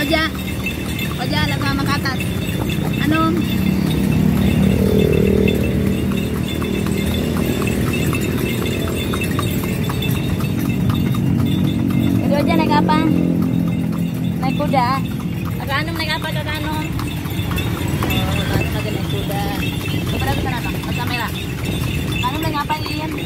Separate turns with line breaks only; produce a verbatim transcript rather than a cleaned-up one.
Oja. Oja, lagu sama ke atas. Anu. Jadi Oja naik apa? Naik kuda. Kakak Anum naik apa Kakak Anum? Oh, Kakak Anum lagi naik kuda. Kepada ke sana, Bang. Ke kamera. Anum naik apa, Lin?